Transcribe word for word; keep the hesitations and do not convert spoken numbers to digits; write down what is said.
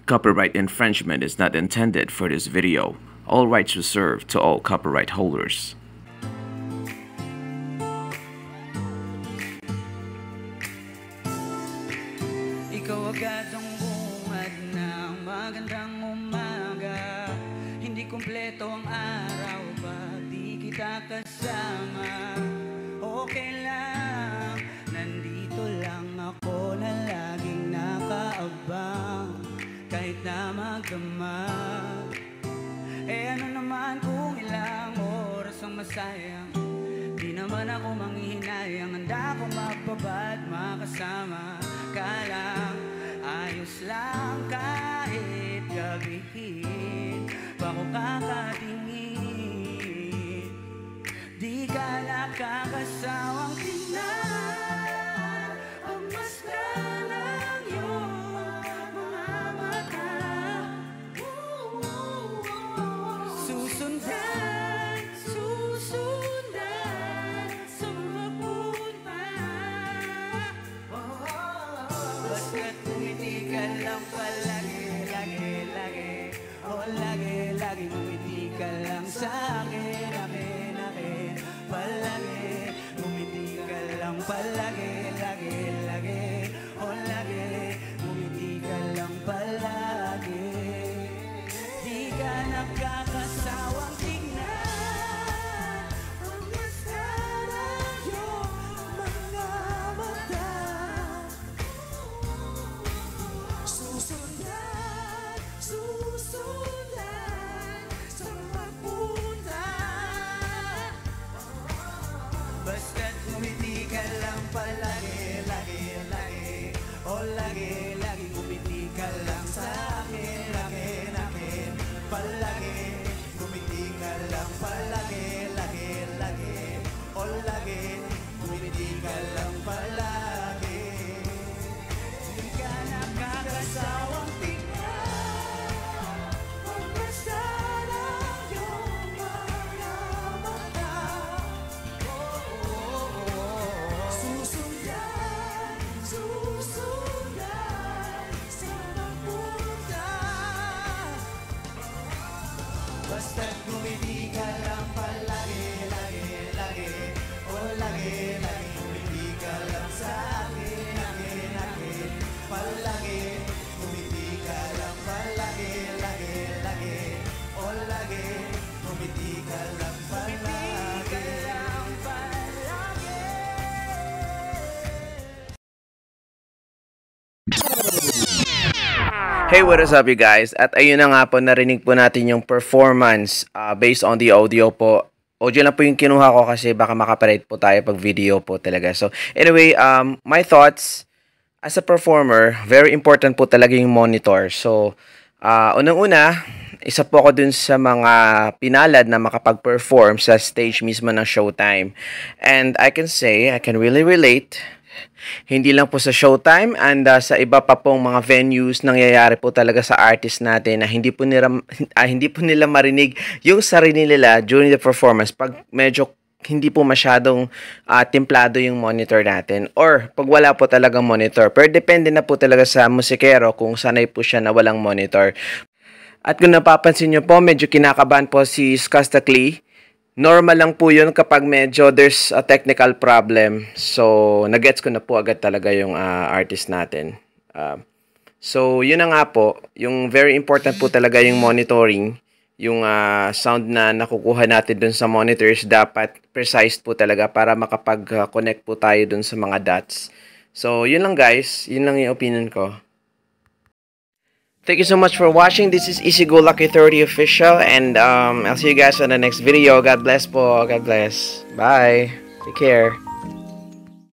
Copyright infringement is not intended for this video. All rights reserved to all copyright holders. Ikaw agad ang bungad ng magandang umaga. Hindi kumpleto ang araw pag di kita kasama. Okay lang, nandito lang ako na laging nakaabang. Kahit na magdamag, eh ano naman kung ilang oras ang masayang. Di naman ako manghihinayang, handa ko magbabad makasama ka lang. Ayos lang kahit gabihin pa ko kakatingin. Di ka nakakasawang tingnan ang basta ng iyong mga mata. Susundan, susundan sa mga punta. Basta't umiti ka lang palagi, lagi, lagi. Oh, lagi, lagi umiti ka lang sa akin, akin, akin. Palagi, umiti ka lang palagi, lagi, lagi. Oh, lagi, umiti ka lang palagi. Di ka nakakasawang tingnan ang basta ng iyong mga mata. Susundan, susundan sa pagpunta. Basta't umiti ka lang palagi, lagi, lagi. Oh, lagi, lagi umiti ka lang sa akin, akin, akin. Palagi, umiti ka lang palagi, lagi, lagi. Oh, lagi, umiti ka lang palagi. Di ka nakakasawang tingnan ang basta ng iyong mga mata. Susundan, susundan sa pagpunta. Basta't umiti ka lang palagi, lagi, lagi. Oh, lagi, lagi umiti ka lang sa akin, akin, akin. Palagi, umiti ka lang palagi, lagi, lagi. Oh, lagi, umiti ka lang palagi. Hey, what is up you guys? At ayun na nga po, narinig po natin yung performance uh, based on the audio po. Audio lang po yung kinuha ko kasi baka makaparate po tayo pag video po talaga. So anyway, um, my thoughts as a performer, very important po talaga yung monitor. So uh, unang-una, isa po ako dun sa mga pinalad na makapag-perform sa stage mismo ng Showtime. And I can say, I can really relate. Hindi lang po sa Showtime and uh, sa iba pa pong mga venues nangyayari po talaga sa artist natin na hindi po nila, ah, hindi po nila marinig yung sarili nila during the performance pag medyo hindi po masyadong uh, templado yung monitor natin or pag wala po talagang monitor. Pero depende na po talaga sa musikero kung sanay po siya na walang monitor. At kung napapansin nyo po, medyo kinakabahan po si Skusta Clee. Normal lang po yun kapag medyo there's a technical problem. So, nagets ko na po agad talaga yung uh, artist natin. Uh, so, yun na nga po. Yung very important po talaga yung monitoring. Yung uh, sound na nakukuha natin dun sa monitors dapat precise po talaga para makapag-connect po tayo dun sa mga dots. So, yun lang guys. Yun lang yung opinion ko. Thank you so much for watching. This is Easy Go Lucky thirty Official. And um, I'll see you guys on the next video. God bless po. God bless. Bye. Take care.